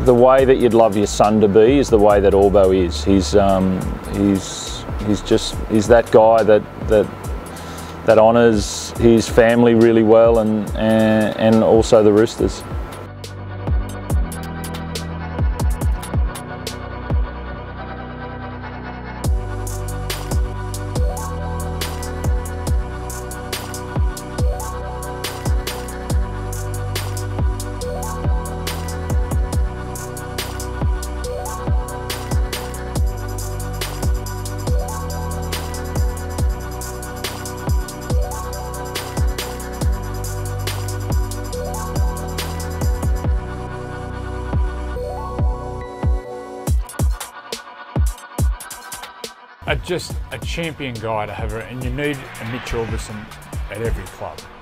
the way that you'd love your son to be is the way that Aubo is. He's that guy that honours his family really well, and also the Roosters. Just a champion guy to have, and you need a Mitch Aubusson at every club.